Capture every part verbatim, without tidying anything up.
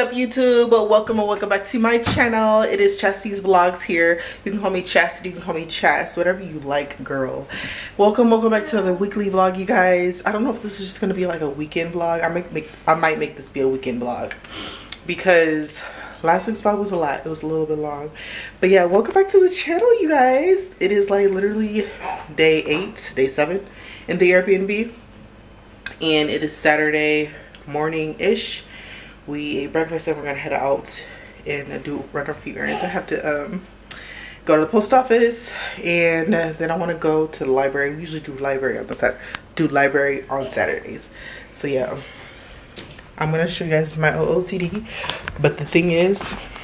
up, YouTube? Welcome and welcome back to my channel. It is Chastity's Vlogs here. You can call me Chastity, you can call me Chast, whatever you like, girl. Welcome, welcome back to another weekly vlog, you guys. I don't know if this is just gonna be like a weekend vlog. I might make I might make this be a weekend vlog because last week's vlog was a lot. It was a little bit long. But yeah, welcome back to the channel, you guys. It is like literally day eight, day seven in the Airbnb. And it is Saturday morning-ish. We ate breakfast and we're gonna head out and do run a few errands. I have to um go to the post office, and uh, then I want to go to the library. We usually do library on the Sat do library on Saturdays. So yeah, I'm gonna show you guys my O O T D. But the thing is,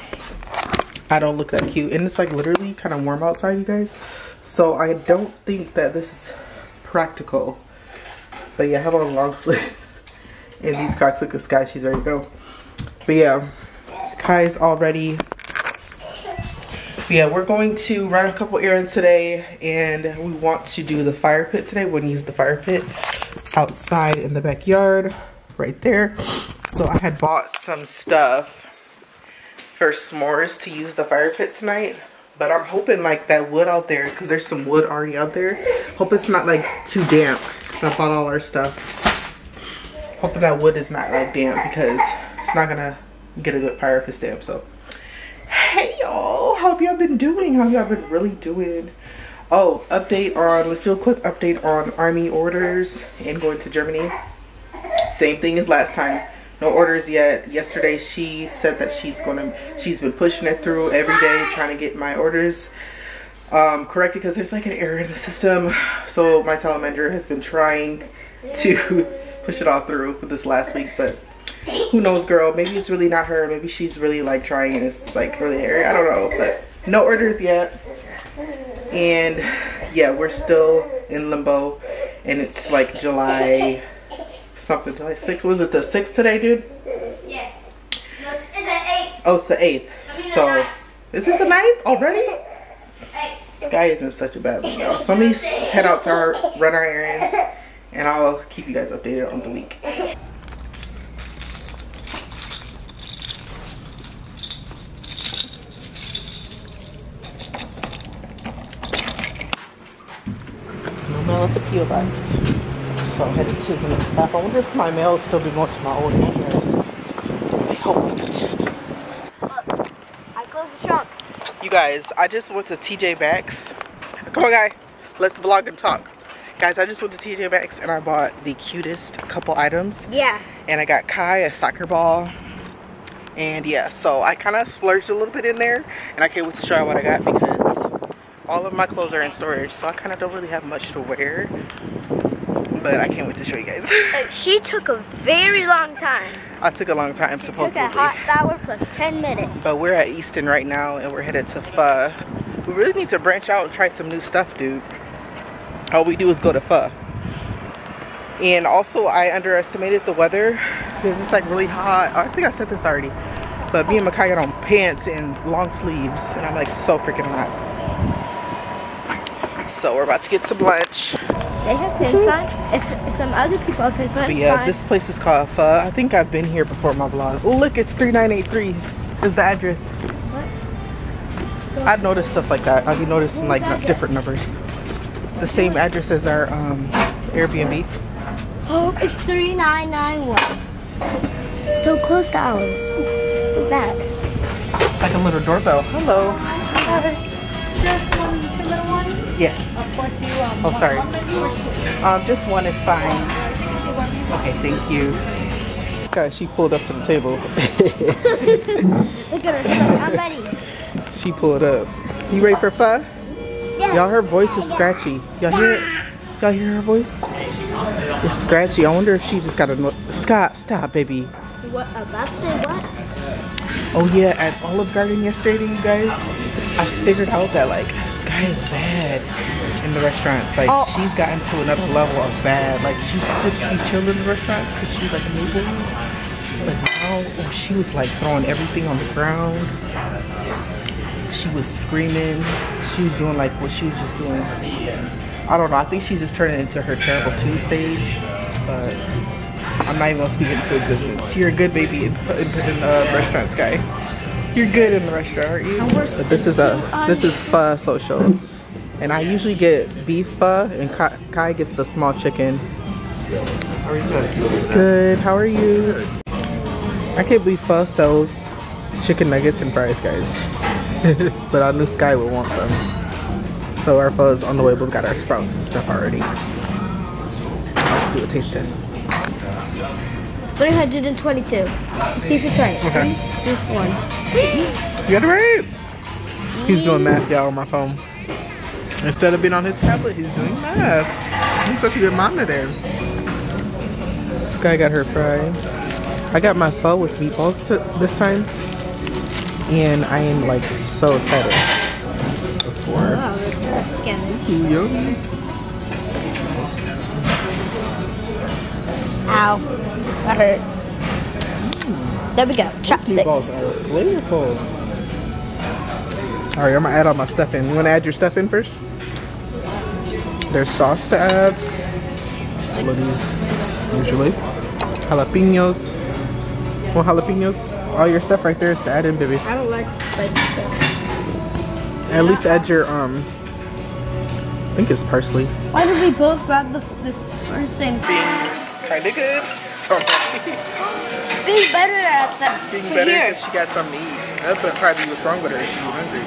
I don't look that cute, and it's like literally kind of warm outside, you guys. So I don't think that this is practical. But yeah, I have on long sleeves and these Crocs. Look at Sky, she's ready to go. But yeah, Kai's all ready. But yeah, we're going to run a couple errands today, and we want to do the fire pit today. We're gonna use the fire pit outside in the backyard, right there. So I had bought some stuff for s'mores to use the fire pit tonight, but I'm hoping like that wood out there, because there's some wood already out there, hope it's not like too damp. So I bought all our stuff, hoping that wood is not like damp, because it's not gonna get a good fire if it's damp. So hey y'all, how have y'all been doing? How have y'all been really doing? Oh, update on, let's do a quick update on army orders and going to Germany. Same thing as last time, no orders yet. Yesterday she said that she's gonna she's been pushing it through every day, trying to get my orders um corrected, because there's like an error in the system. So my telemanager has been trying to push it all through for this last week, but who knows, girl? Maybe it's really not her. Maybe she's really like trying and it's like really error. I don't know, but no orders yet. And yeah, we're still in limbo, and it's like July something, July sixth. Was it the sixth today, dude? Yes. No, it's the eighth. Oh, it's the eighth. So is it the ninth already? Eighth. Guy is in such a bad mood, y'all. So let me head out to our run our errands, and I'll keep you guys updated on the week. No mail at the P O box. So I'm headed to the next stop. I wonder if my mail will still be going to my old address. I hope not. Look, I closed the trunk. You guys, I just went to T J Maxx. Come on, guy. Let's vlog and talk. Guys, I just went to T J Maxx and I bought the cutest couple items. Yeah. And I got Kai a soccer ball. And yeah, so I kind of splurged a little bit in there. And I can't wait to show you what I got, because all of my clothes are in storage. So I kind of don't really have much to wear. But I can't wait to show you guys. Like, she took a very long time. I took a long time, supposedly. Took a hot hour plus ten minutes. But we're at Easton right now, and we're headed to Pho. We really need to branch out and try some new stuff, dude. All we do is go to Pho. And also, I underestimated the weather, because it's like really hot. I think I said this already. But me and Makai got on pants and long sleeves, and I'm like so freaking hot. So we're about to get some lunch. They have pins on. If, if some other people have pins on, But it's yeah, fine. this place is called Pho. I think I've been here before in my vlog. Oh, look, it's three nine eight three is the address. What? I've noticed stuff like that. I've noticed like address? different numbers. The same address as our um, Airbnb. Oh, it's three nine nine one. So close to ours. What's that? It's like a little doorbell. Hello. Hi. Just one, two little ones? Yes. Of course, do you um, Oh, sorry. one baby or two? Um, just one is fine. Okay, thank you. This guy, she pulled up to the table. Look at her. So I'm ready. She pulled up. You ready for Pho? Yeah. Y'all, her voice is scratchy. Y'all hear it? Y'all hear her voice? It's scratchy. I wonder if she just got a no Scott, stop, baby. What about to say what? Oh yeah, at Olive Garden yesterday, you guys, I figured out that like Sky is bad in the restaurants. Like oh. she's gotten to another level of bad. Like she used to just be chilling in the restaurants because she's like a newborn. But now, oh, she was like throwing everything on the ground. She was screaming. She was doing like what she was just doing. I don't know. I think she's just turning into her terrible two stage. But I'm not even gonna speak into existence. You're a good baby in, in, in uh, restaurant, Sky. You're good in the restaurant, aren't you? But this is a this is pho social, and I usually get beef pho, and Kai, Kai gets the small chicken. How are you guys? Good. How are you? I can't believe pho sells chicken nuggets and fries, guys. But I knew Sky would want some. So our pho is on the way, but we got our sprouts and stuff already. Let's do a taste test. three hundred twenty-two. See if it's right. Okay. Three, two, one. You got it right. He's doing math, y'all, on my phone. Instead of being on his tablet, he's doing math. He's such a good mom today. Sky got her fry. I got my pho with meatballs to, this time. And I am like so excited. Before. Wow, this is together. Ooh, yummy. Ow. That hurt. There we go. Chopsticks. Meatballs are flavorful. Alright, I'm gonna add all my stuff in. You wanna add your stuff in first? There's sauce to add. All of these, usually. Jalapenos. More jalapenos. All your stuff right there is to add in, baby. I don't like spicy stuff. At least add your, um, I think it's parsley. Why did we both grab the, this first thing? Being kinda good. So Being better at that. being for better here. because she got something to eat. That's what probably was wrong with her. She was hungry.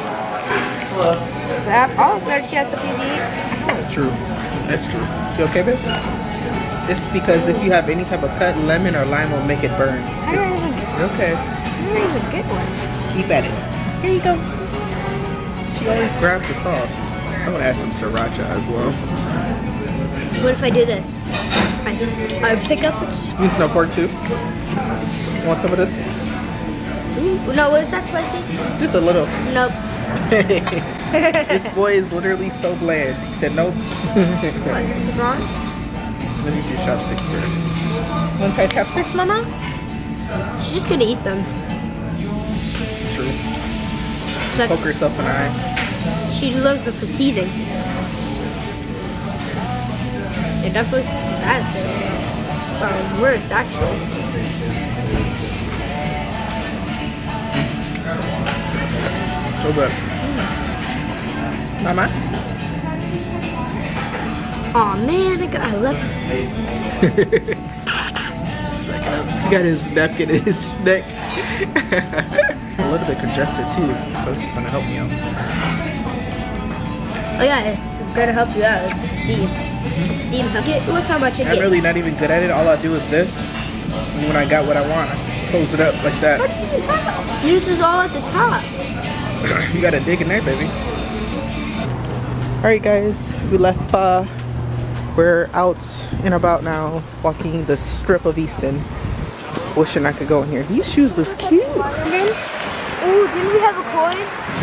That's all better. She has something to eat. That's true. That's true. You okay, babe? It's because if you have any type of cut, lemon or lime will make it burn. I don't even, You're okay. I don't even get one. Keep at it. Here you go. She always grabs the sauce. I'm gonna add some sriracha as well. What if I do this? I, I pick up the... Use no fork too. Want some of this? Ooh, no, is that spicy? Just a little. Nope. This boy is literally so bland. He said nope. Wrong? Let me do chopsticks first. Want to try chopsticks, mama? She's just gonna eat them. True. She's like, Poke herself in the eye. she loves the fatiguing. They're definitely bad. Or worse, actually. So good. Mama? Aw, man, I got, I love He got his napkin in his neck. A little bit congested too, so this is gonna help me out. Oh yeah, it's gonna help you out. It's steam. Steam help. Get, look how much I I'm get. really not even good at it. All I do is this. And when I got what I want, I close it up like that. Yours is all at the top. You gotta dig in there, baby. Alright guys, we left uh we're out and about now, walking the strip of Easton. Wishing I could go in here. These shoes look cute. And then, ooh, didn't we have a coin?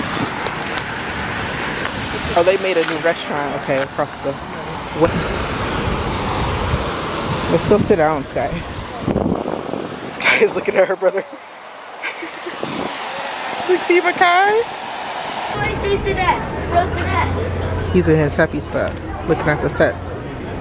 Oh, they made a new restaurant, okay, across the way. Let's go sit down, Sky. Sky is looking at her brother. Look, see my Kai? Where did you sit at? Frozen at? He's in his happy spot, looking at the sets.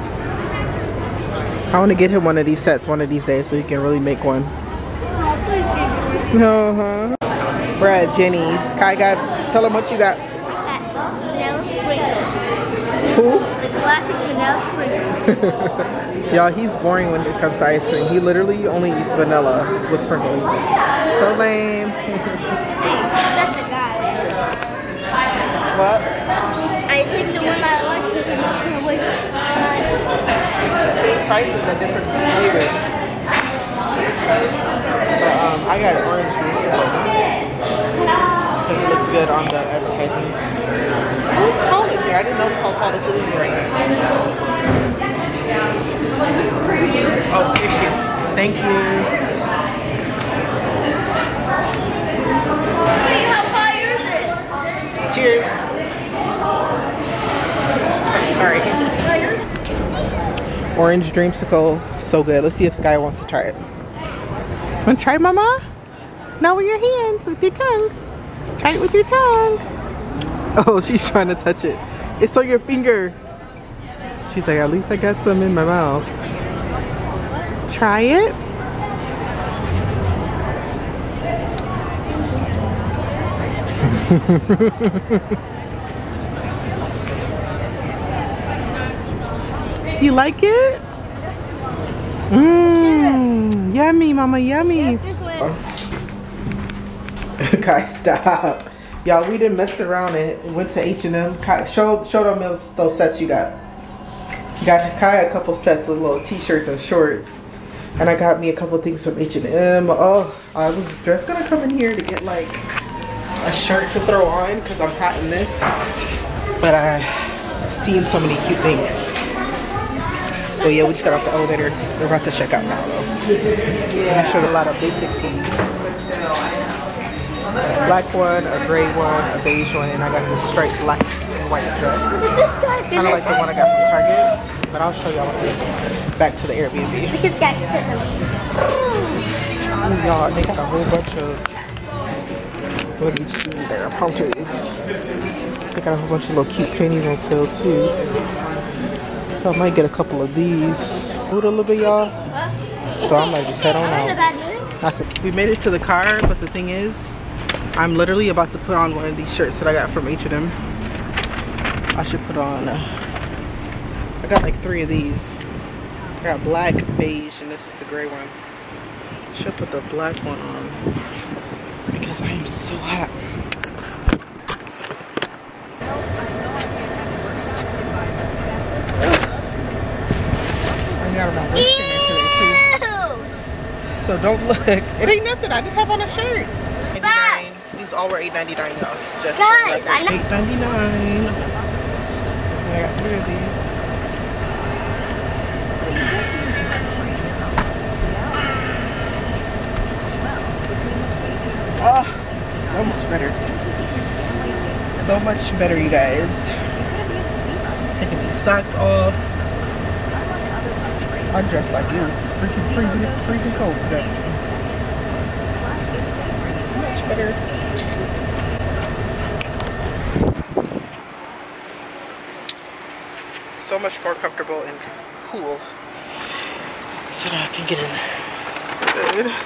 I want to get him one of these sets one of these days so he can really make one. Oh, please give me one. Uh-huh. We're at Jenny's. Kai got, tell him what you got. Vanilla sprinkle. Who? The classic vanilla sprinkle. Y'all, he's boring when it comes to ice cream. He literally only eats vanilla with sprinkles. So lame. That's the guy. What? I take the one I like because I'm not going to waste mine. Same prices, but different flavors. But, um, I got orange juice because it looks good on the advertising. Oh, it's tall in here. I didn't notice how tall this is right now. Oh, here she is. Thank you. How high is it? Cheers. Sorry. Orange dreamsicle, so good. Let's see if Sky wants to try it. Want to try, Mama? Not with your hands, with your tongue. Try it with your tongue. Oh, she's trying to touch it. It's on your finger. She's like, at least I got some in my mouth. try it? You like it? Mmm, yummy, mama, yummy. Guys, stop. Y'all, we didn't mess around and went to H and M. Show, show them those, those sets you got. You got Kai a couple sets of little t-shirts and shorts. And I got me a couple things from H and M. Oh, I was just gonna come in here to get like a shirt to throw on because I'm hot in this. But I've seen so many cute things. Oh yeah, we just got off the elevator. We're about to check out now though. I showed a lot of basic tees. A black one, a gray one, a beige one, and I got this striped black and white dress. Kind of like the one I got from Target, but I'll show y'all back to the Airbnb. The kids got sit Oh y'all, they got a whole bunch of, what do you see there, pouches. They got a whole bunch of little cute panties on sale too. So I might get a couple of these. Food a little bit, y'all. So I might just head on out. That's it. We made it to the car, but the thing is, I'm literally about to put on one of these shirts that I got from H and M. I should put on, uh, I got like three of these. I got black, beige, and this is the gray one. I should put the black one on because I am so hot. I got my wrist in there today too. So don't look. It ain't nothing. I just have on a shirt. eighty-nine. These all were eight ninety-nine though. Just Guys, I eight ninety-nine. I got three of these. Oh, so much better. So much better, you guys. Taking these socks off. I'm dressed like it was freaking freezing, freezing cold today. So much better. So much more comfortable and cool. So now I can get in. Good.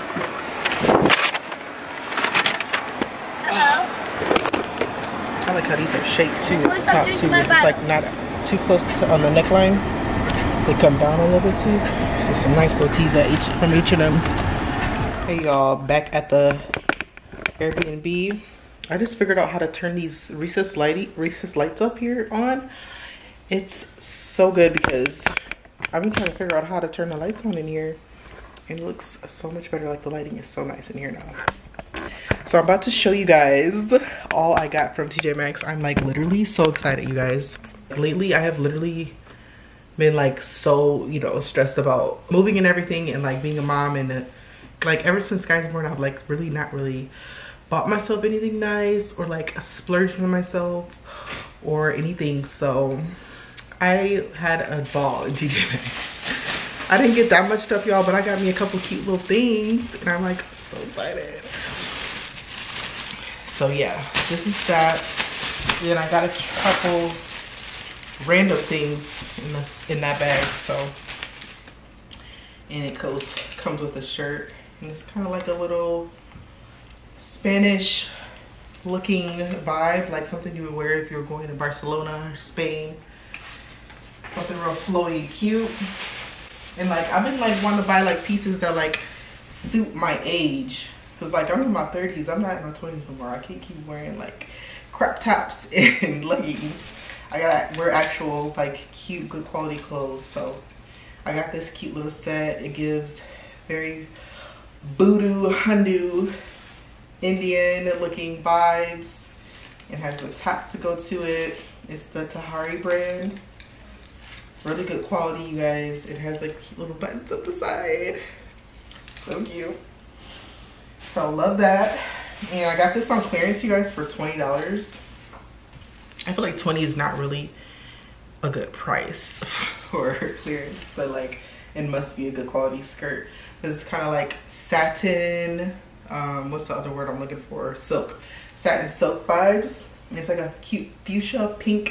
Hello. I like how these are shaped too at the top too. It's like not too close to on the neckline. They come down a little bit too. So some nice little tees at H from H and M. Hey y'all, back at the Airbnb. I just figured out how to turn these recessed lighty recessed lights up here on. It's so good because I've been trying to figure out how to turn the lights on in here, and it looks so much better. Like the lighting is so nice in here now. So I'm about to show you guys all I got from T J Maxx. I'm like literally so excited, you guys. Lately I have literally been like so, you know, stressed about moving and everything, and like being a mom, and uh, like ever since Sky's born I've like really not really bought myself anything nice or like splurged on myself or anything. So I had a ball in T J Maxx. I didn't get that much stuff, y'all, but I got me a couple cute little things, and I'm like so excited. So yeah, this is that. Then I got a couple random things in this in that bag. So, and it goes comes with a shirt, and it's kind of like a little Spanish looking vibe, like something you would wear if you were going to Barcelona or Spain. Something real flowy, cute. And like I've been like wanting to buy like pieces that like suit my age, because like I'm in my thirties, I'm not in my twenties no more. I can't keep wearing like crop tops and leggings. I gotta wear actual like cute, good quality clothes. So I got this cute little set. It gives very voodoo, Hindu, Indian looking vibes. It has the top to go to it. It's the Tahari brand. Really good quality, you guys. It has like cute little buttons up the side. So cute. So I love that. And I got this on clearance, you guys, for twenty dollars. I feel like twenty is not really a good price for clearance, but like it must be a good quality skirt. It's kind of like satin, um, what's the other word I'm looking for? Silk. Satin silk vibes. It's like a cute fuchsia pink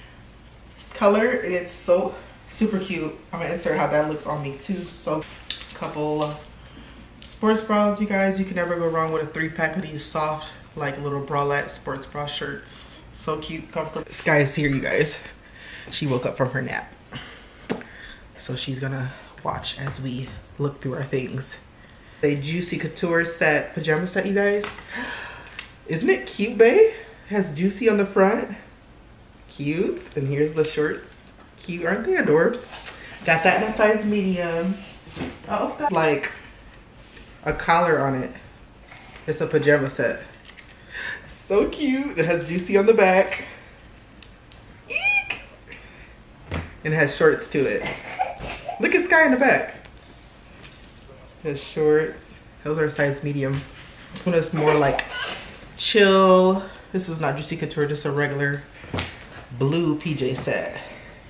color, and it's so super cute. I'm gonna insert how that looks on me too. So couple sports bras, you guys. You can never go wrong with a three pack of these soft, like little bralette sports bra shirts. So cute, comfortable. Sky is here, you guys. She woke up from her nap. So she's gonna watch as we look through our things. A Juicy Couture set, pajama set, you guys. Isn't it cute, babe? It has Juicy on the front. Cute. And here's the shorts. Cute, aren't they adorbs? Got that in a size medium. Oh, it's got like a collar on it. It's a pajama set. So cute. It has Juicy on the back. Eek! And it has shorts to it. Look at Sky in the back. It has shorts. Those are size medium. This one is more like chill. This is not Juicy Couture, just a regular blue P J set.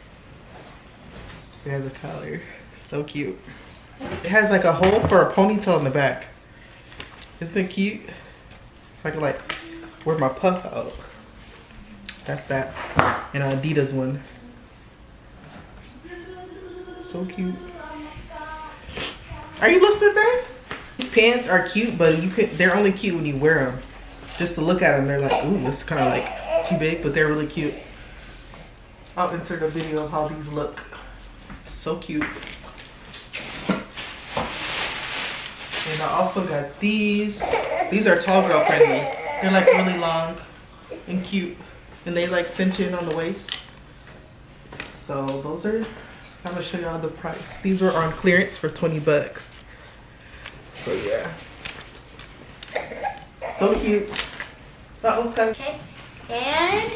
It has a collar. So cute. It has like a hole for a ponytail in the back. Isn't it cute? So I can like wear my puff out. That's that. And an Adidas one. So cute. Are you listening, babe? These pants are cute, but you could they're only cute when you wear them. Just to look at them, they're like, ooh, it's kind of like too big, but they're really cute. I'll insert a video of how these look. So cute. And I also got these. These are tall girl friendly. They're like really long and cute. And they like cinch in on the waist. So those are, I'm gonna show y'all the price. These were on clearance for twenty bucks. So yeah. So cute. That was that. Okay. And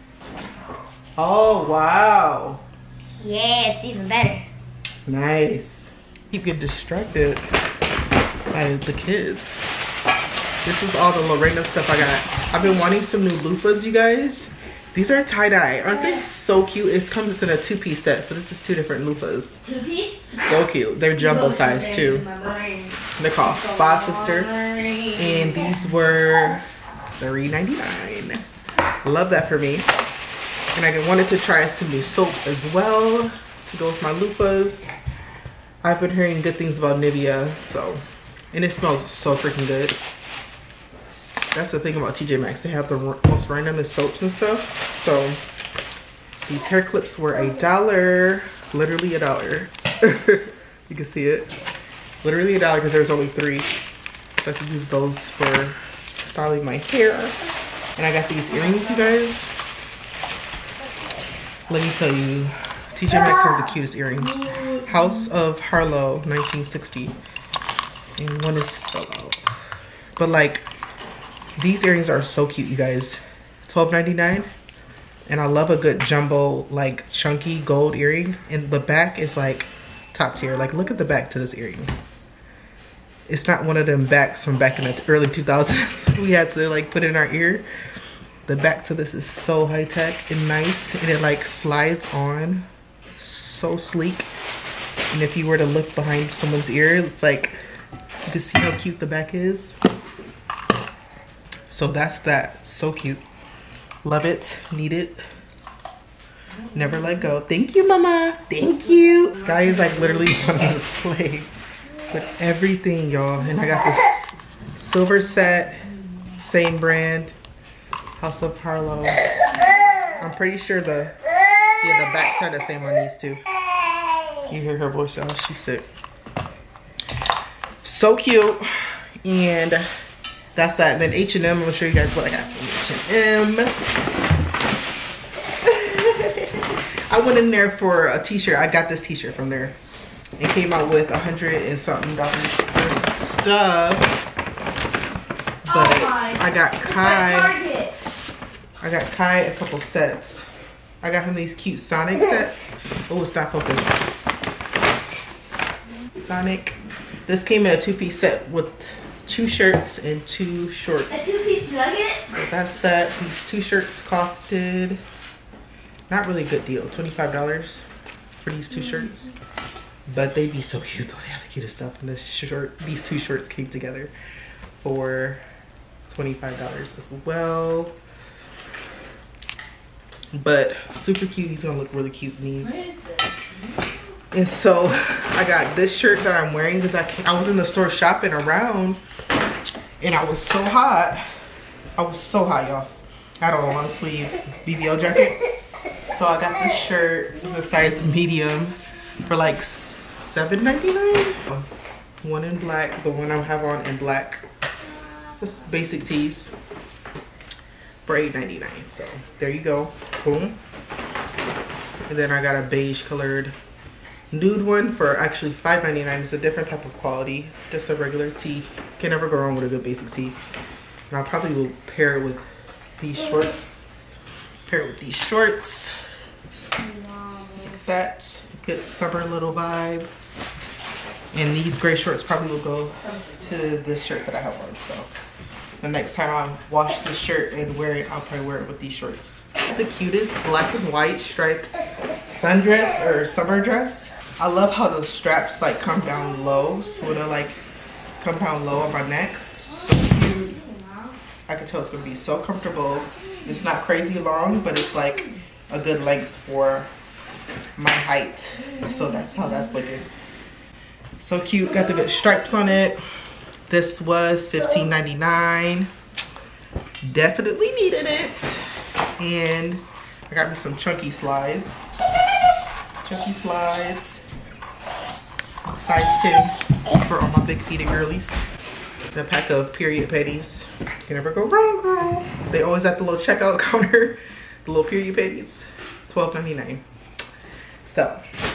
oh wow. yeah, it's even better. Nice. Keep getting distracted by the kids. This is all the Lorena stuff I got. I've been wanting some new loofahs, you guys. These are tie-dye. Aren't they so cute? It comes in a two-piece set, so this is two different loofahs. Two-piece? So cute. They're jumbo size too. They're called Spa Sister. And these were three ninety-nine. Love that for me. And I wanted to try some new soap as well to go with my loofahs. I've been hearing good things about Nivea, so, and it smells so freaking good. That's the thing about T J Maxx. They have the most randomest soaps and stuff. So these hair clips were a dollar, literally a dollar. You can see it. Literally a dollar because there's only three. So I could use those for styling my hair. And I got these earrings, you guys. Let me tell you, T J Maxx has the cutest earrings. House of Harlow, nineteen sixty. And one is fell out. But like, these earrings are so cute, you guys. twelve ninety-nine. And I love a good jumbo, like chunky gold earring. And the back is like top tier. Like, look at the back to this earring. It's not one of them backs from back in the early two thousands. We had to like put in our ear. The back to this is so high tech and nice. And it like slides on. So sleek. And if you were to look behind someone's ear, it's like, you can see how cute the back is. So that's that. So cute. Love it. Need it. Never let go. Thank you, mama. Thank you. Sky is like literally on this play with everything, y'all. And I got this silver set. Same brand. House of Harlow. I'm pretty sure the, yeah, the backs are the same on these two. You hear her voice, y'all. She's sick. So cute. And that's that. And then H and M, I'm gonna show you guys what I got from H and M. I went in there for a t-shirt. I got this t-shirt from there. It came out with a hundred and something dollars worth of stuff. But I got Kai. I got Kai a couple sets. I got him these cute Sonic sets. Oh, it's not focused. Sonic. This came in a two-piece set with two shirts and two shorts. A two-piece nugget? So that's that. These two shirts costed, not really a good deal, twenty-five dollars for these two mm. shirts. But they'd be so cute though. They have the cutest stuff. And this shirt, these two shirts came together for twenty-five dollars as well. But super cute. He's gonna look really cute in these. And so I I got this shirt that I'm wearing because I, I was in the store shopping around and I was so hot. I was so hot, y'all. I had a long sleeve B B L jacket. So I got this shirt, it's a size medium for like seven ninety-nine. One in black, the one I have on in black. Just basic tees for eight ninety-nine. So there you go, boom. And then I got a beige colored nude one for actually five ninety-nine. It's a different type of quality, just a regular tee. Can never go wrong with a good basic tee. And I probably will pair it with these shorts. Pair it with these shorts. That good summer little vibe. And these gray shorts probably will go to this shirt that I have on. So the next time I wash this shirt and wear it, I'll probably wear it with these shorts. The cutest black and white striped sundress or summer dress. I love how the straps like come down low, sort of like come down low on my neck. So cute. I can tell it's gonna be so comfortable. It's not crazy long, but it's like a good length for my height. So that's how that's looking. So cute. Got the good stripes on it. This was fifteen ninety-nine. Definitely needed it. And I got me some chunky slides. Chunky slides. Size ten for all my big feeted girlies. The pack of period panties. You can never go wrong, girl. They always at the little checkout counter. The little period panties. twelve ninety-nine. So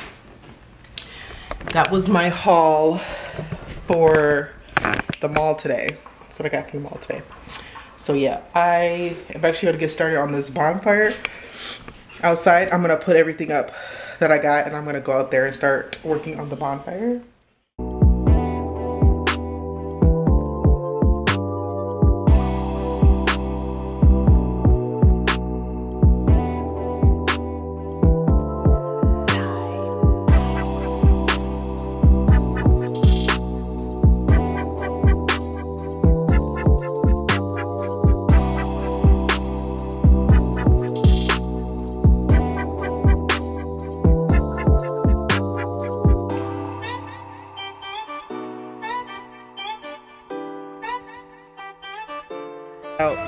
that was my haul for the mall today. That's what I got from the mall today. So yeah, I am actually gonna get started on this bonfire outside. I'm gonna put everything up that I got and I'm gonna go out there and start working on the bonfire. Out.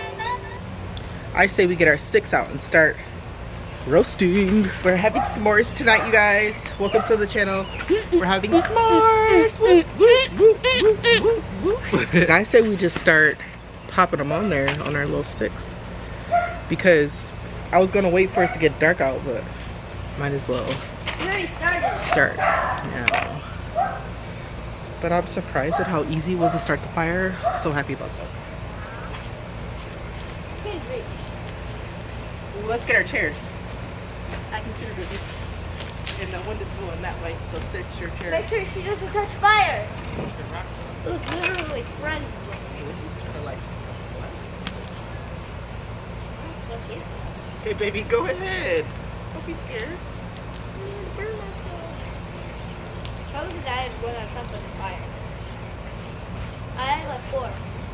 I say we get our sticks out and start roasting. We're having s'mores tonight, you guys. Welcome to the channel. We're having s'mores. Woo, woo, woo, woo, woo, woo. I say we just start popping them on there on our little sticks because I was gonna wait for it to get dark out, but might as well start now. But I'm surprised at how easy it was to start the fire. So happy about that. Well, let's get our chairs. I can sit with you. And the wind is blowing that way, so sit your chair. Make sure she doesn't touch fire. It was literally friendly. This is kind of like okay, baby, go ahead. Don't be scared. Burn myself. Probably because I had one on top of the fire. I had like four.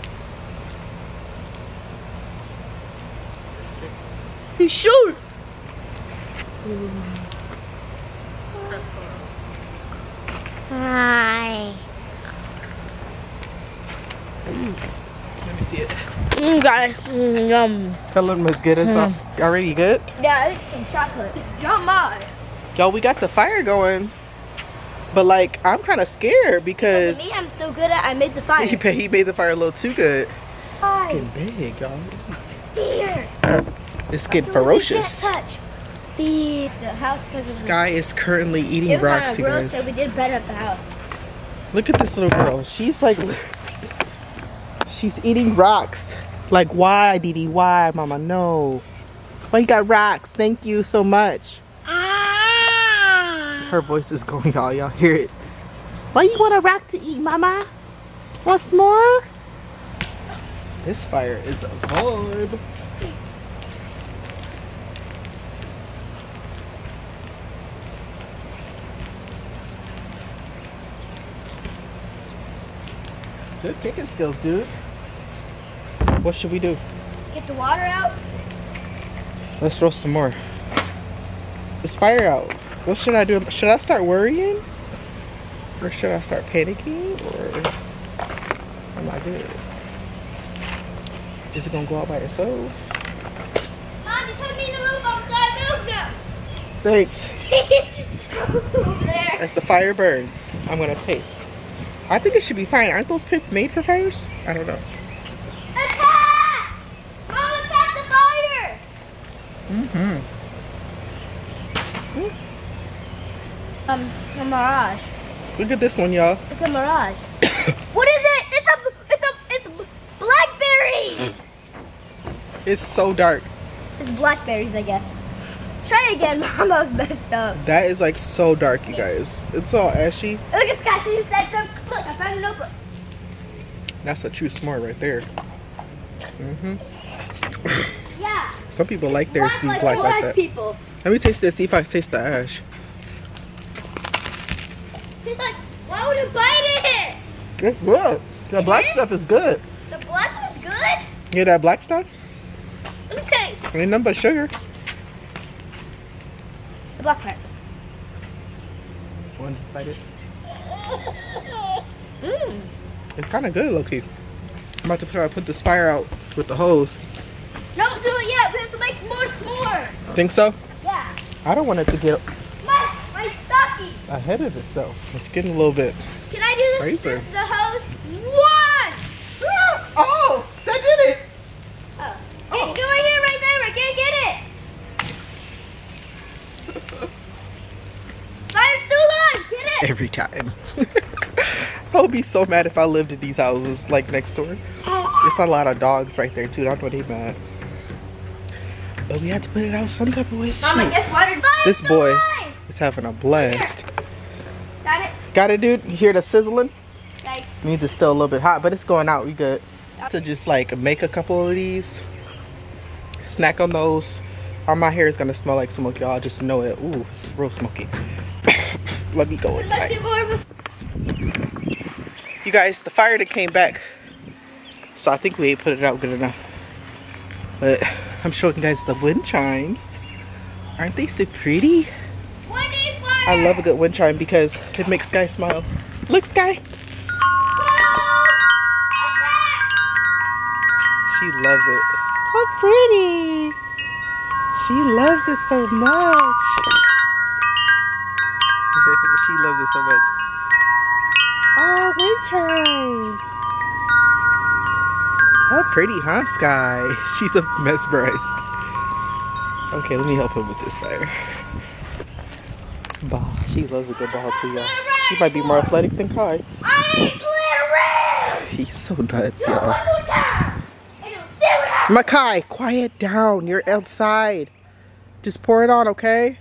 He's short. Hi. Let me see it. Mm, got it. Mm, yum. Tell them it's good as mm. Already good? Yeah, I think some chocolate. Not mine. Y'all, we got the fire going. But like, I'm kind of scared because me, I'm so good at I made the fire. He, he made the fire a little too good. Hi. It's getting big, y'all. Fierce. It's getting so ferocious. We can't touch the, the house because Sky is currently eating it was rocks, on a you grill, guys. so we did better at the house. Look at this little girl. She's like, she's eating rocks. Like, why, Dee Dee? Why, Mama? No. Why you got rocks? Thank you so much. Ah. Her voice is going all, y'all hear it. Why you want a rock to eat, Mama? Want some more? This fire is a vibe. Good kicking skills, dude. What should we do? Get the water out. Let's roast some more. Let's fire out. What should I do? Should I start worrying? Or should I start panicking? Or am I good? Is it gonna go out by itself? Mom, you told me to move on, so I moved them. Thanks. Over there. As the fire burns, I'm gonna taste. I think it should be fine. Aren't those pits made for fires? I don't know. Attack! Mom, attack the fire! Mm-hmm. Um, a mirage. Look at this one, y'all. It's a mirage. What is it? It's a, it's a, it's blackberries. It's so dark. It's blackberries, I guess. Try again, Mom. I was messed up. That is like so dark, you guys. It's all ashy. Look at Scott. You said some. Look, I found a notebook. That's a true s'more right there. Mm-hmm. Yeah. Some people like theirs to be black like black that. people. Let me taste this, see if I can taste the ash. He's like, why would you bite it? It's good. The black is? stuff is good. The black one's good? Yeah, that black stuff? Let me taste. Ain't nothing but sugar. The black part. Want to bite it? Mmm. It's kind of good, low-key. I'm about to try to put this fire out with the hose. Don't do it yet. We have to make more s'mores. Think so? Yeah. I don't want it to get My, my stocking. ahead of itself. It's getting a little bit. Can I do this Razor. with the hose? One. Oh, that did it. Oh. Hey, go right here, right there. I can't get it. Fire's still on. Get it. Every time. I would be so mad if I lived in these houses like next door. There's a lot of dogs right there too. That's what they mad. But we had to put it out some type of way. Mama, Shoot. guess what? This boy is having a blast. Got it. Got it, dude? You hear the sizzling? Okay. Means it's still a little bit hot, but it's going out. We good. To just like make a couple of these, snack on those. All my hair is gonna smell like smoke, y'all. Just know it. Ooh, it's real smoky. Let me go Let's inside. get more of a You guys, the fire that came back, so I think we ain't put it out good enough. But I'm showing you guys the wind chimes. Aren't they so pretty? one day's fire. I love a good wind chime because it makes Sky smile. Look, Sky. She loves it. How pretty. She loves it so much. She loves it so much. Oh, wind chimes. How pretty, huh, Sky? She's a mesmerized. Okay, let me help him with this fire. Ball. She loves a good ball too, y'all. She might be more athletic than Kai. I ain't glittering. He's so nuts, y'all. One more time. And you'll see what happens. Makai, quiet down. You're outside. Just pour it on, okay?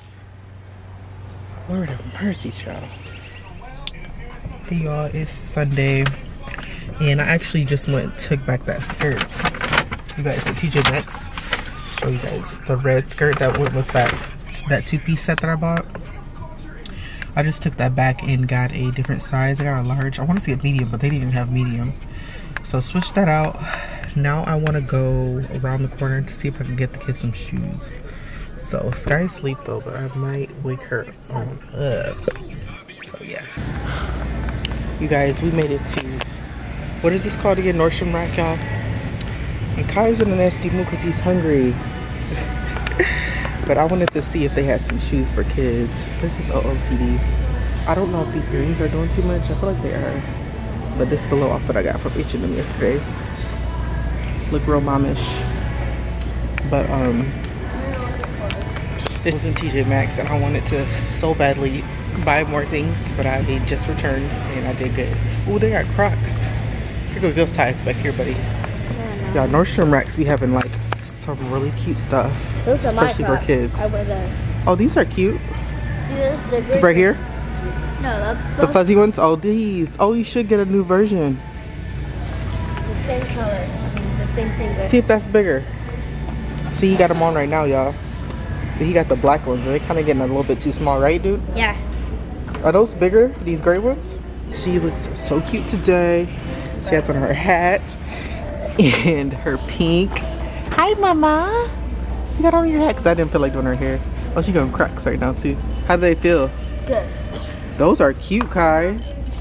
Lord have mercy, child. Hey, y'all. It's Sunday. And I actually just went and took back that skirt. You guys, at T J Maxx. Show you guys the red skirt that went with that, that two-piece set that I bought. I just took that back and got a different size. I got a large. I want to see a medium, but they didn't have medium. So switch that out. Now I want to go around the corner to see if I can get the kids some shoes. So Sky's asleep though, but I might wake her on up. So yeah. You guys, we made it to, what is this called again? Nordstrom Rack, y'all. And Kai's in a nasty mood because he's hungry. But I wanted to see if they had some shoes for kids. This is O O T D. I don't know if these earrings are doing too much. I feel like they are. But this is the little outfit I got from H and M yesterday. Look real momish. But um, it was in T J Maxx and I wanted to so badly buy more things, but I just returned and I did good. Ooh, they got Crocs. Here go ghost size back here, buddy. Yeah, Nordstrom Racks be having like some really cute stuff. Those are my especially for Crocs. kids. I wear those. Oh, these are cute. See this? They're great. Right here? No, that's The fuzzy ones? Oh, these. Oh, you should get a new version. the same color. I mean, the same thing. But See if that's bigger. See, he got them on right now, y'all. But he got the black ones. They're kind of getting a little bit too small, right, dude? yeah. Are those bigger, these gray ones? She looks so cute today. She has on her hat and her pink. Hi, Mama. You got on your hat? Because I didn't feel like doing her hair. Oh, she going Crocs right now, too. How do they feel? Good. Those are cute, Kai.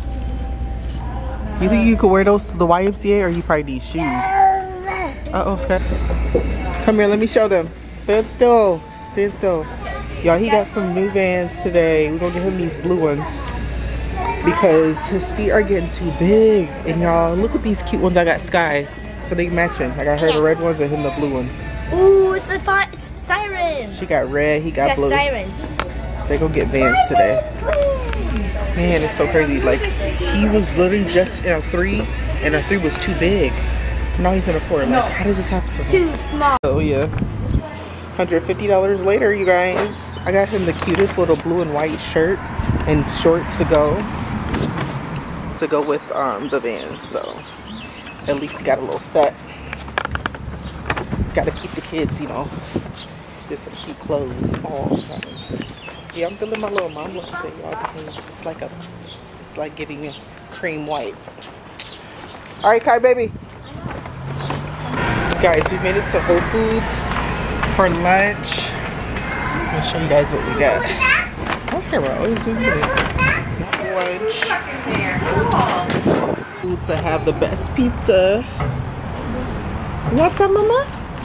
You think you could wear those to the Y M C A, or you probably need shoes? Uh-oh, Scott. Come here, let me show them. Stand still. Stand still. Y'all, he got some new Vans today. We're gonna get him these blue ones because his feet are getting too big. And y'all, look at these cute ones I got Sky. So they matching. I got her the red ones and him the blue ones. Ooh, it's the fi sirens. She got red, he got, got blue. Sirens. So they gonna get Vans today. Man, it's so crazy. Like, he was literally just in a three, and a three was too big. Now he's in a four. Like, how does this happen to him? Too small. Oh yeah. one hundred fifty dollars later, you guys. I got him the cutest little blue and white shirt and shorts to go to go with um the Vans. So at least he got a little set. Gotta keep the kids, you know, get some cute clothes all the time. Yeah, I'm feeling my little mom look today, y'all, because it's like a, it's like giving me cream white. All right, Kai, baby. Guys, we made it to Whole Foods for lunch. I'll show you guys what we got. Okay, well, always do lunch. Foods that have the best pizza. You want some, Mama?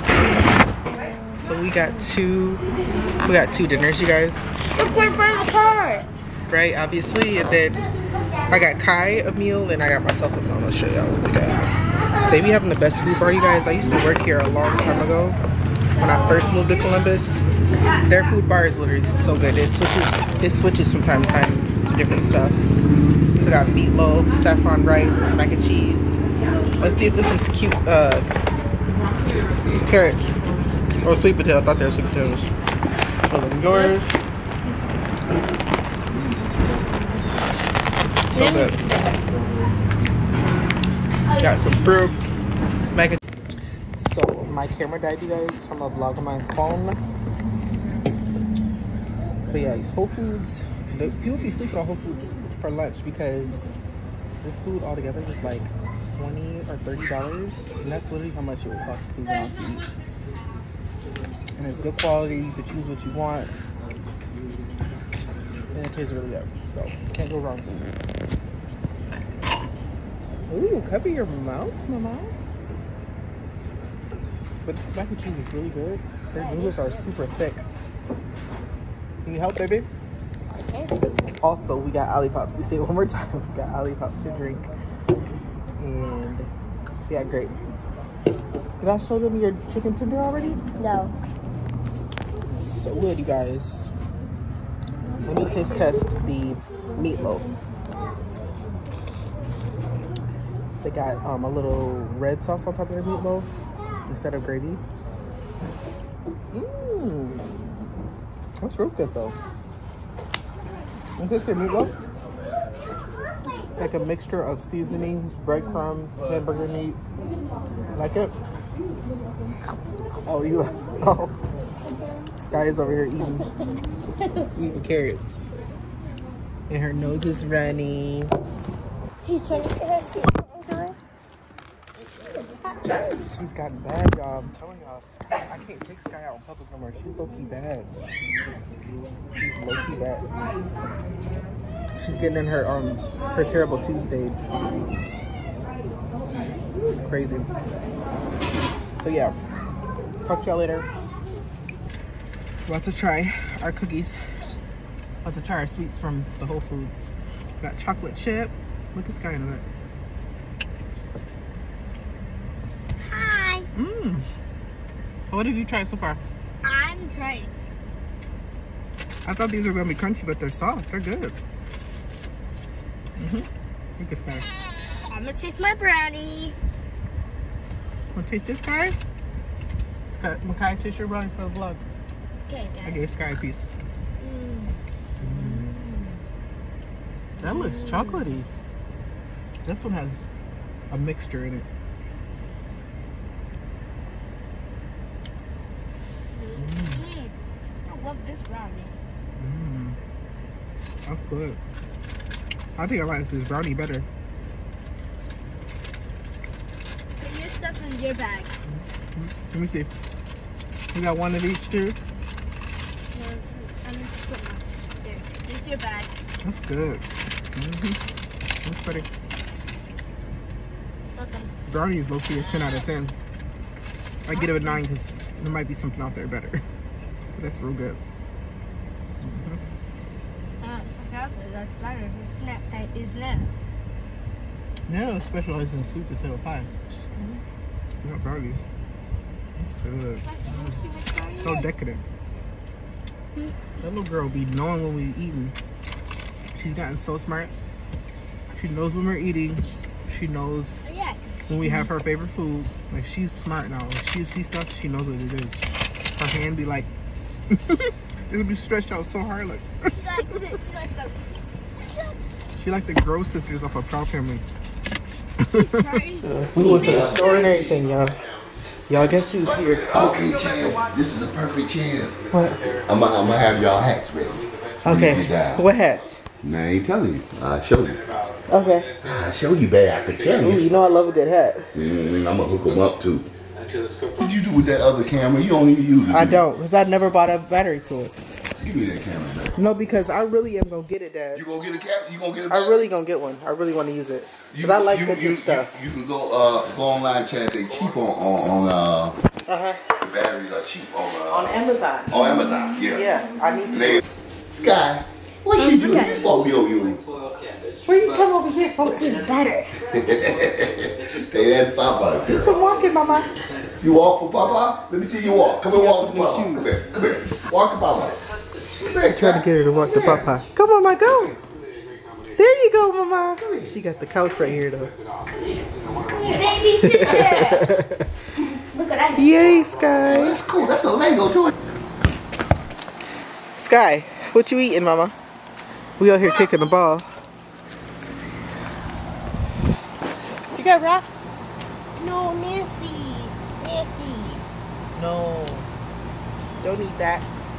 So we got two, we got two dinners, you guys. Look, we're in front of the car. Right, obviously, and then I got Kai a meal and I got myself a meal. I'll show y'all what we got. They be having the best food bar, you guys. I used to work here a long time ago when I first moved to Columbus. Their food bar is literally so good. It switches, it switches from time to time to different stuff. So I got meatloaf, saffron rice, mac and cheese. Let's see if this is cute. Uh, carrot or sweet potato. I thought they were sweet potatoes. So then yours. So good. Got some fruit. Mac and so my camera died, you guys. So I'm gonna vlog on my phone. But yeah, Whole Foods. People be sleeping on Whole Foods for lunch because this food altogether was like twenty or thirty dollars, and that's literally how much it would cost if we went out to eat. And it's good quality. You could choose what you want, and it tastes really good. So can't go wrong. Ooh, cover your mouth, Mama. But this mac and cheese is really good. Their noodles are super thick. Can you help, baby? Also, we got Olippops. You say it one more time. We got Olippops to drink. And yeah, great. Did I show them your chicken tender already? No. So good, you guys. Let me taste test the meatloaf. They got um, a little red sauce on top of their meatloaf instead of gravy. Mmm. That's real good though. And this is meatloaf. It's like a mixture of seasonings, breadcrumbs, hamburger meat. Like it? Oh, you oh. Sky is over here eating eating carrots. And her nose is running. She's trying to get her seat. She's gotten bad, y'all. I'm telling y'all, I can't take Sky out in public no more. She's low-key bad. She's low-key bad. She's getting in her um her terrible Tuesday. It's crazy. So yeah, talk to y'all later. About to try our cookies. About to try our sweets from the Whole Foods. Got chocolate chip. Look at Sky in it. Mmm. What have you tried so far? I'm trying. I thought these were gonna be crunchy, but they're soft. They're good. Mm-hmm. Look at Sky. I'm gonna taste my brownie. Wanna taste this, Sky? Okay, Makai, taste your brownie for the vlog. Okay, guys. I gave Sky a piece. Mm. Mm. That looks chocolatey. This one has a mixture in it. Mm. I love this brownie. Mmm. That's good. I think I like this brownie better. Put your stuff in your bag. Let me see. You got one of each too? No, I'm gonna put mine. There. There's your bag. That's good. Mm-hmm. That's pretty. Okay. Brownie is low-key a ten out of ten. I get it a nine because there might be something out there better. But that's real good. Mm-hmm. Uh, that's better. It's not. It's nuts. No, specializes in sweet potato pie. Mm-hmm. Not brownies. That's good. So decadent. That little girl be knowing when we're eating. She's gotten so smart. She knows when we're eating. She knows Yeah. when we have her favorite food. Like, she's smart now. If she sees stuff, she knows what it is. Her hand be like, it'll be stretched out so hard. Like, She's like, she's like, so, she like the Gross sisters off of Proud Family. sorry. We went to the store and everything, y'all. Y'all guess who's here? Okay, Chance, this is a perfect chance. What? I'm gonna I'm have y'all hats ready. Okay. What hats? Man, I ain't telling you. I'll show you. Okay. I'll show you, babe. I can tell Ooh, you. you know I love a good hat. Mm, I'm gonna hook them up too. What you do with that other camera? You don't even use it. I don't, because I never bought a battery to it. Give me that camera back. No, because I really am going to get it, Dad. You gonna get a camera? You gonna get a I really going to get one. I really want to use it. Because I like you, the you, new stuff. You, you can go uh go online, Chad. They cheap on on, on uh Uh-huh. the batteries are cheap on uh On Amazon. on Amazon. Yeah. Yeah, I need to. They, Sky, what she doing? You supposed to be over you. Where you come over here for to better? They had Papa. Do some walking, Mama. You walk for Papa? Let me see you walk. Come and She got walk some for new Papa. shoes. Come here. Come here. Walk to Papa. I'm trying to get her to walk the papa. Come on, my go. There you go, Mama. She got the couch right here, though. Baby sister. Look at that. Yay, Oh, Sky. that's cool. That's a Lego toy. Sky, what you eating, Mama? We out here kicking the ball. You got rocks? No, nasty. Nasty. No. Don't eat that.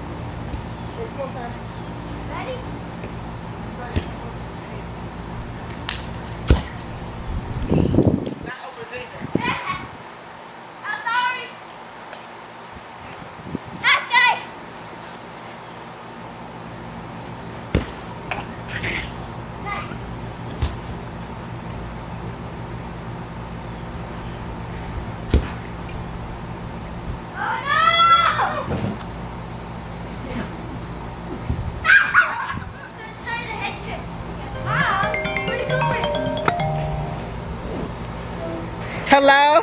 Ready? Not over there. I'm sorry. That's good. Oh no! Let's try the head kick. Wow, where'd it go? Hello?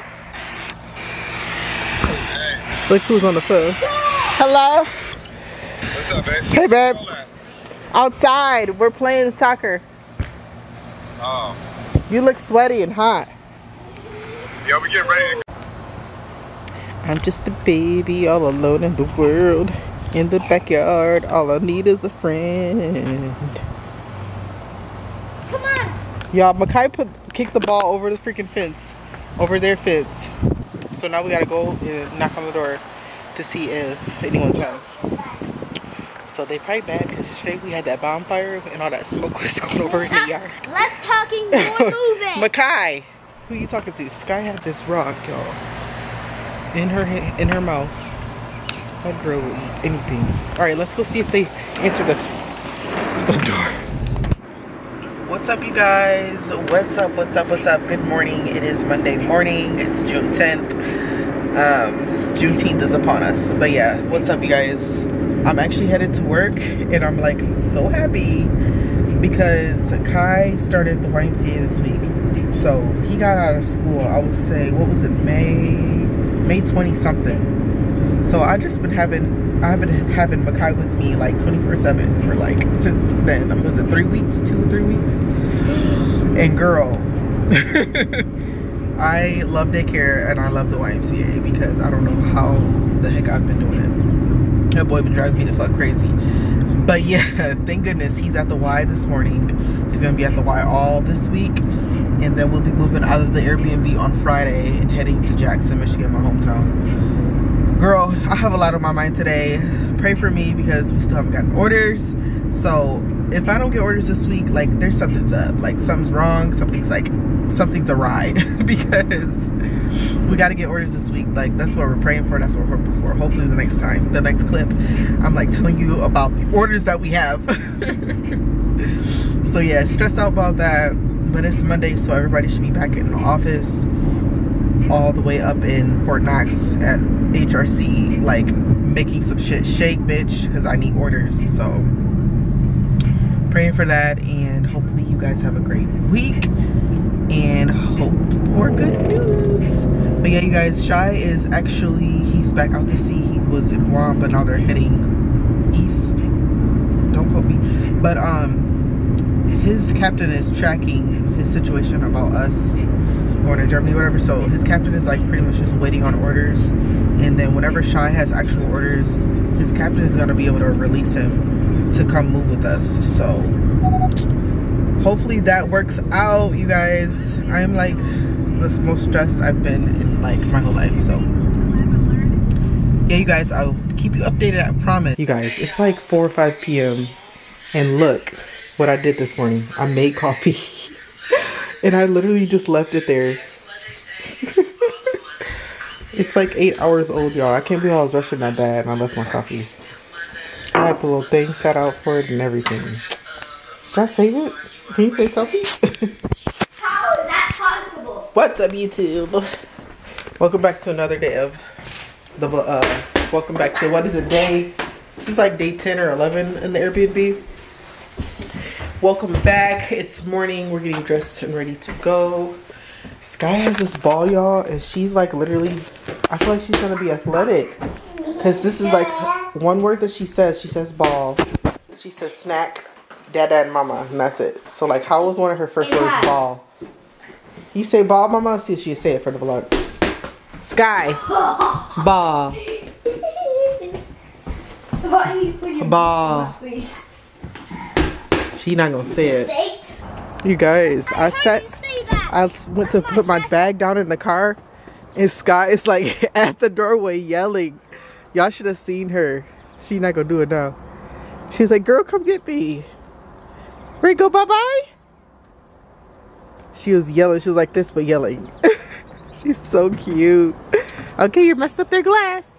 Look who's on the phone. Hello? What's up, babe? Hey, babe. Hold on. Outside. We're playing soccer. Oh. You look sweaty and hot. Yeah, we getting ready. I'm just a baby all alone in the world. In the backyard, all I need is a friend. Come on. Y'all, Makai put kicked the ball over the freaking fence. Over their fence. So now we gotta go and knock on the door to see if anyone's home. So they probably bad because yesterday we had that bonfire and all that smoke was going over in the yard. Less talking, more moving. Makai, who you talking to? Sky had this rock, y'all, in her in her mouth. That girl will eat anything. All right, let's go see if they answer the, the door. What's up, you guys? What's up? What's up? What's up? Good morning. It is Monday morning. It's June tenth. Um, Juneteenth is upon us. But yeah, what's up, you guys? I'm actually headed to work, and I'm like so happy because Kai started the Y M C A this week. So he got out of school, I would say, what was it, May, May twenty something. So I've just been having, I've been having Makai with me like twenty-four seven for like, since then. Um, was it three weeks, two or three weeks? And girl, I love daycare and I love the Y M C A because I don't know how the heck I've been doing it. That boy been driving me the fuck crazy. But yeah, thank goodness he's at the Y this morning. He's gonna be at the Y all this week. And then we'll be moving out of the Airbnb on Friday and heading to Jackson, Michigan, my hometown. Girl, I have a lot on my mind today. Pray for me because we still haven't gotten orders. So if I don't get orders this week, like there's something's up. Like something's wrong, something's like, something's awry. Because we got to get orders this week. Like that's what we're praying for, that's what we're hoping for. Hopefully the next time, the next clip, I'm like telling you about the orders that we have. So yeah, stressed out about that. But it's Monday, so everybody should be back in the office. All the way up in Fort Knox at H R C, like making some shit shake, bitch, because I need orders. So praying for that, and hopefully you guys have a great week and hope for good news. But yeah, you guys, Shy is actually, he's back out to sea. He was in Guam, but now they're heading east. Don't quote me. But um his captain is tracking his situation about us going to Germany, whatever. So his captain is like pretty much just waiting on orders, and then whenever Shy has actual orders, his captain is going to be able to release him to come move with us. So hopefully that works out, you guys. I'm like the most stressed I've been in like my whole life. So yeah, you guys, I'll keep you updated, I promise. You guys, it's like four or five P M and look what I did this morning. I made coffee. And I literally just left it there. It's like eight hours old, y'all. I can't believe I was rushing that bad and I left my coffee. I had the little thing set out for it and everything. Did I save it? Can you say coffee? How is that possible? What's up, YouTube? Welcome back to another day of the, uh, welcome back to, what is it, day? This is like day ten or eleven in the Airbnb. Welcome back. It's morning. We're getting dressed and ready to go. Sky has this ball, y'all, and she's like literally, I feel like she's gonna be athletic, because this is like one word that she says. She says ball, she says snack, dada, and mama, and that's it. So like, how was one of her first words ball? You say ball, mama? Let's see if she say it for the vlog. Sky, ball, ball. She not gonna say it. Thanks. You guys, I sat, I went to put my bag down in the car, and Sky is like at the doorway yelling. Y'all should have seen her. She not gonna do it now. She's like, girl, come get me. Rico, bye-bye. She was yelling. She was like this, but yelling. She's so cute. Okay, you messed up their glass.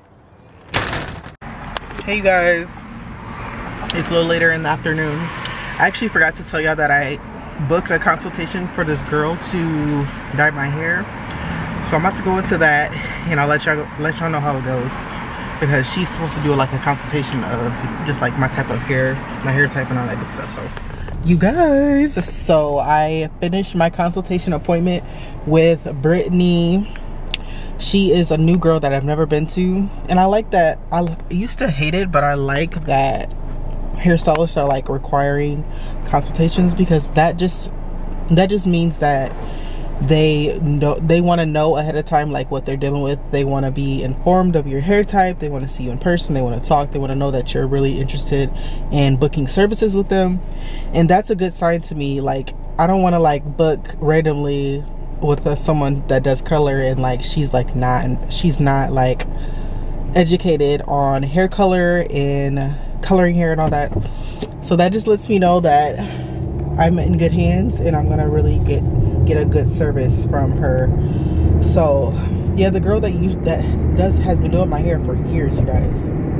Hey, you guys. It's a little later in the afternoon. I actually forgot to tell y'all that I booked a consultation for this girl to dye my hair. So I'm about to go into that, and I'll let y'all let y'all know how it goes, because she's supposed to do like a consultation of just like my type of hair, my hair type, and all that good stuff. So you guys, so I finished my consultation appointment with Brittany. She is a new girl that I've never been to, and I like that. I used to hate it, but I like that hairstylists are like requiring consultations, because that just that just means that they know, they want to know ahead of time like what they're dealing with. They want to be informed of your hair type. They want to see you in person. They want to talk. They want to know that you're really interested in booking services with them, and that's a good sign to me. Like, I don't want to like book randomly with uh, someone that does color, and like she's like not she's not like educated on hair color and coloring hair and all that. So that just lets me know that I'm in good hands, and I'm gonna really get get a good service from her. So yeah, the girl that you that does has been doing my hair for years, you guys.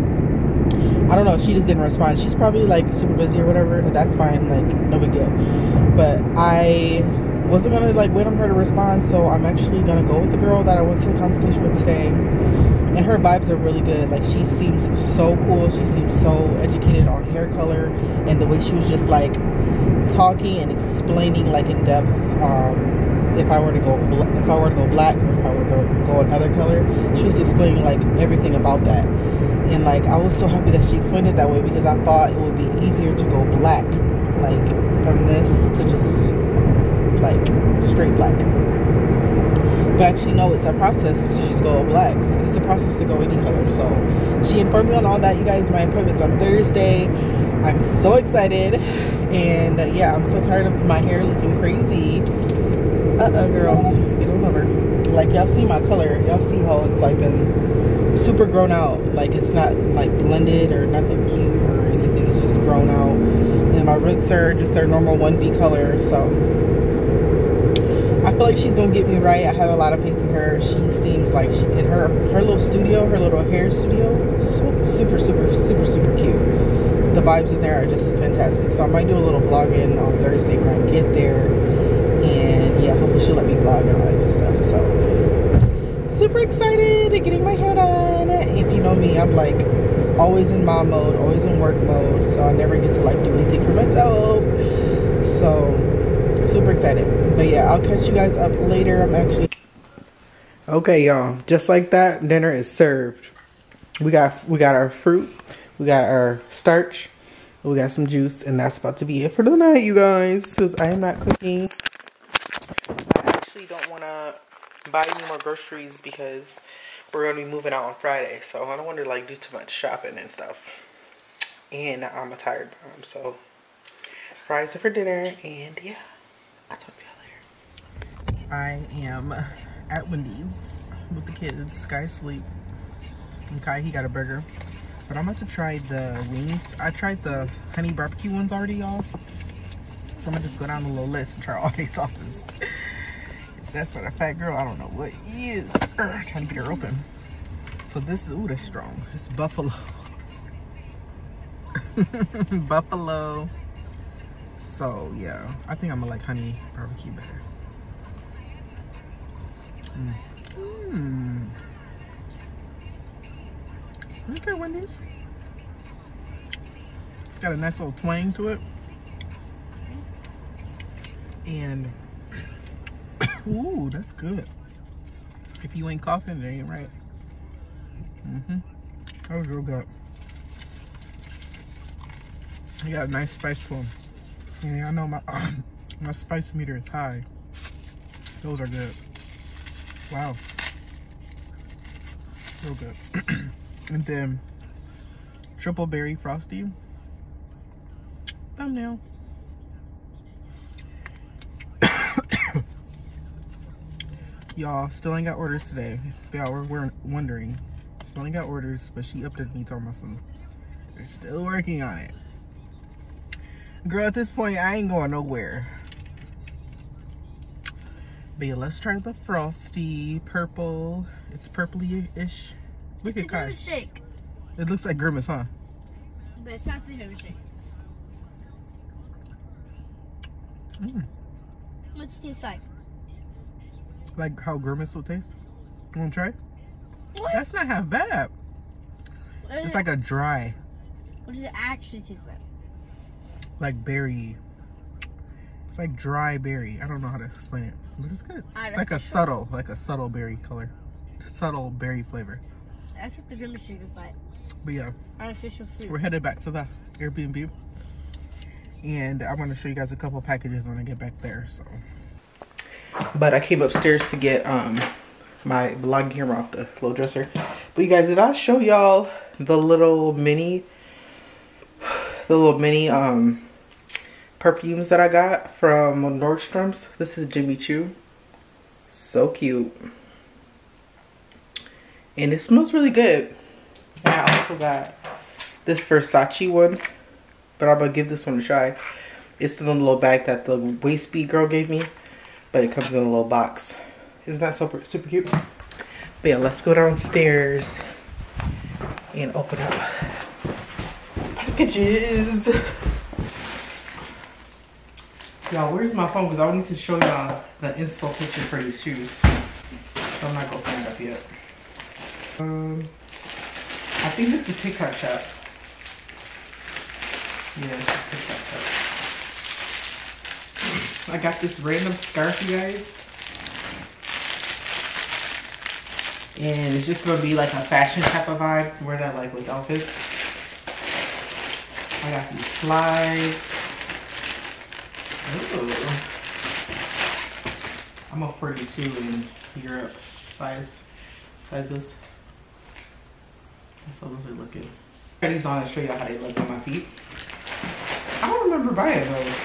I don't know, she just didn't respond. She's probably like super busy or whatever. That's fine, like no big deal. But I wasn't gonna like wait on her to respond, so I'm actually gonna go with the girl that I went to the consultation with today. And her vibes are really good. Like, she seems so cool. She seems so educated on hair color, and the way she was just like talking and explaining like in depth um if I were to go if I were to go black, or if I were to go, go another color. She was explaining like everything about that, and like I was so happy that she explained it that way, because I thought it would be easier to go black, like from this to just like straight black. But actually, no, it's a process to just go black. It's a process to go any color. So she informed me on all that, you guys. My appointment's on Thursday. I'm so excited. And uh, yeah, I'm so tired of my hair looking crazy. Uh-uh, girl. Get on over. Like, y'all see my color. Y'all see how it's like been super grown out. Like, it's not like blended or nothing cute or anything. It's just grown out. And my roots are just their normal one B color. So I feel like she's gonna get me right. I have a lot of faith in her. She seems like she in her her little studio, her little hair studio, super super super super super cute. the vibes in there are just fantastic. So I might do a little vlogging on Thursday when I get there, and yeah, hopefully she'll let me vlog and all that good stuff. So super excited getting my hair done. If you know me, I'm like always in mom mode, always in work mode, so I never get to like do anything for myself. So super excited. But yeah, I'll catch you guys up later. I'm actually okay, y'all, just like that, dinner is served. We got we got our fruit, we got our starch, we got some juice, and that's about to be it for the night, you guys, because I am not cooking. I actually don't want to buy any more groceries because we're going to be moving out on Friday, so I don't want to like do too much shopping and stuff. And I'm a tired mom, so fries are for dinner, and yeah, I'll talk to y'all later. I am at Wendy's with the kids. Sky's asleep. And Kai, he got a burger. But I'm about to try the wings. I tried the honey barbecue ones already, y'all. So I'm gonna just go down the little list and try all these sauces. If that's not a fat girl, I don't know what is. Urgh, trying to get her open. So this is, ooh, that's strong. It's buffalo. Buffalo. So yeah, I think I'm gonna like honey barbecue better. Mm. Mm. Okay, Wendy's. It's got a nice little twang to it. And, ooh, that's good. If you ain't coughing, it ain't right. Mm-hmm. That was real good. You got a nice spice to them. Yeah, I know my, um, my spice meter is high. Those are good. Wow. Real good. And then triple berry frosty. Thumbnail. Y'all, still ain't got orders today. If y'all were, were wondering, still ain't got orders, but she updated me talking about some. They're still working on it. Girl, at this point, I ain't going nowhere. But yeah, let's try the frosty purple. It's purpley-ish. Look It's at the Kai. Grimace shake. It looks like Grimace, huh? But it's not the Grimace shake. Mm. What's it taste like? Like how Grimace will taste. You wanna try? What? That's not half bad. What is It's it? like a dry, What does it actually taste like? like berry. It's like dry berry. I don't know how to explain it, but it's good. It's like a subtle, like a subtle berry color. Subtle berry flavor. That's what the Grimace shake is like. But yeah, Artificial fruit. we're headed back to the Airbnb. And I'm gonna show you guys a couple packages when I get back there, so. But I came upstairs to get um my vlog camera off the flow dresser. But you guys, did I show y'all the little mini, the little mini um perfumes that I got from Nordstrom's? This is Jimmy Choo. So cute. And it smells really good. And I also got this Versace one, but I'm gonna give this one a try. It's in the little bag that the waist bead girl gave me, but it comes in a little box. Isn't that super, super cute? But yeah, let's go downstairs and open up packages. Y'all, where's my phone? Because I need to show y'all the inspo picture for these shoes. So I'm not gonna open it up yet. Um, I think this is TikTok Shop. Yeah, this is TikTok Shop. I got this random scarf, you guys. And it's just gonna be like a fashion type of vibe. Wear that like with outfits. I got these slides. Ooh. I'm a forty-two in Europe size sizes. That's how those are looking. I got these on to show you how they look on my feet. I don't remember buying those.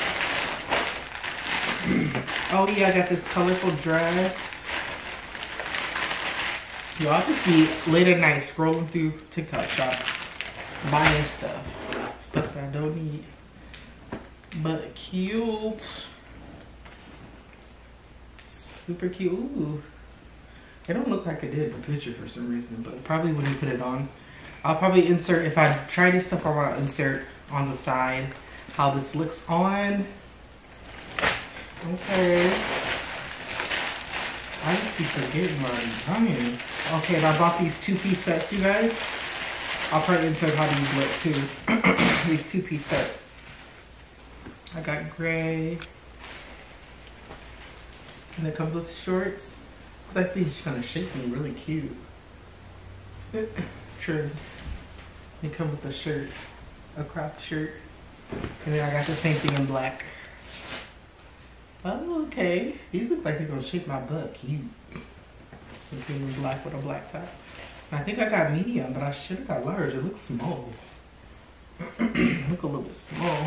Oh yeah, I got this colorful dress. Yo, I'll just be late at night scrolling through TikTok Shop, buying stuff. Stuff that I don't need. But cute. Super cute. Ooh. It don't look like it did in the picture for some reason, but probably when you put it on, I'll probably insert, if I try this stuff, I'll insert on the side how this looks on. Okay. I just keep forgetting already. Dang. Okay, and I bought these two-piece sets, you guys. I'll probably insert how these look too. These two-piece sets. I got gray. And it comes with shorts. Looks like these kind of shape me really cute. True. They come with a shirt. A cropped shirt. And then I got the same thing in black. Oh, okay. These look like they're gonna shape my butt cute. Something in black with a black top. I think I got medium, but I should have got large. It looks small. Look a little bit small.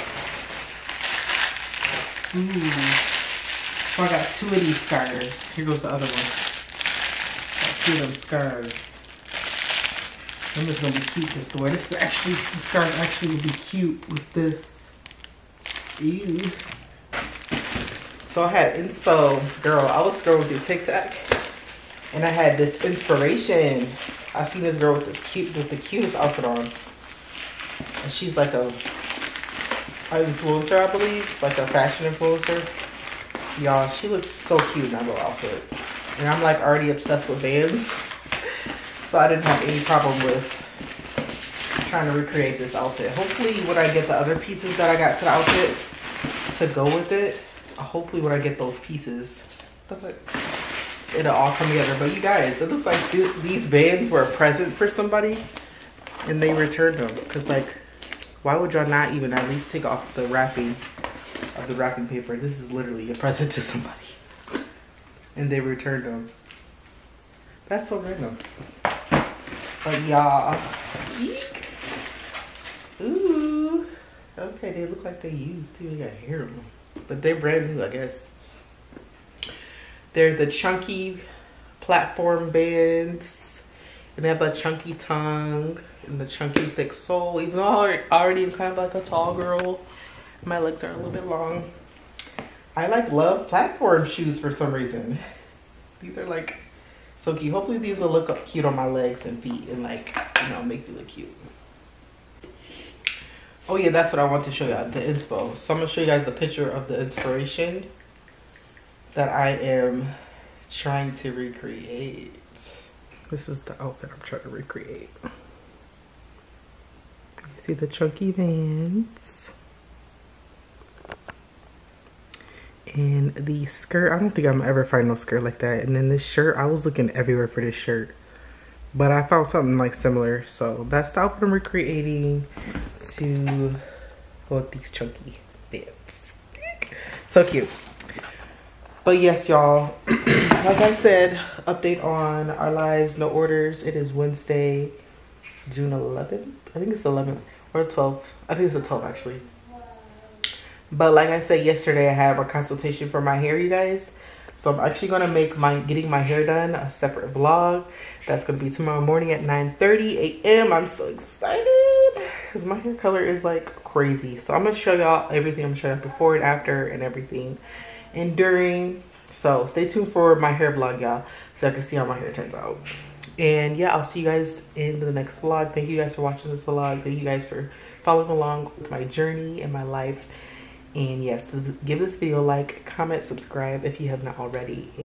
Ooh. So I got two of these scarves. Here goes the other one. Got two of them scarves. Them is gonna be cute just the way this is actually, the scarf actually would be cute with this. Ew. So I had inspo, girl, I was scrolling through TikTok and I had this inspiration. I seen this girl with this cute, with the cutest outfit on. And she's like a, an influencer, I believe, like a fashion influencer. Y'all, she looks so cute in that little outfit. And I'm like already obsessed with Vans. So I didn't have any problem with trying to recreate this outfit. Hopefully when I get the other pieces that I got to the outfit to go with it, hopefully when I get those pieces, it'll all come together. But you guys, it looks like th these Vans were a present for somebody and they returned them. Cause like, why would y'all not even at least take off the wrapping of the wrapping paper? This is literally a present to somebody. And they returned them. That's so random. But y'all, eek. Ooh. Okay, they look like they used too. They got hair on them. But they're brand new, I guess. They're the chunky platform bands. And they have that chunky tongue and the chunky thick sole. Even though I already am kind of like a tall girl, my legs are a little bit long. I like love platform shoes for some reason. These are like so cute. Hopefully these will look cute on my legs and feet and like, you know, make me look cute. Oh yeah, that's what I want to show you, the inspo. So I'm gonna show you guys the picture of the inspiration that I am trying to recreate. This is the outfit I'm trying to recreate. You see the chunky Vans. And the skirt, I don't think I'm gonna ever find no skirt like that. And then this shirt, I was looking everywhere for this shirt. But I found something like similar. So that's the outfit I'm recreating to go with these chunky Vans. So cute. But yes, y'all, like I said, update on our lives, no orders. It is Wednesday, June eleventh. I think it's eleventh or twelfth. I think it's the twelfth actually. But like I said yesterday, I have a consultation for my hair, you guys. So I'm actually gonna make my getting my hair done a separate vlog. That's gonna be tomorrow morning at nine thirty a m I'm so excited because my hair color is like crazy. So I'm gonna show y'all everything. I'm gonna show y'all before and after and everything and during. So stay tuned for my hair vlog, y'all, so I can see how my hair turns out. And yeah, I'll see you guys in the next vlog. Thank you guys for watching this vlog. Thank you guys for following along with my journey and my life. And yes, give this video a like, comment, subscribe if you have not already.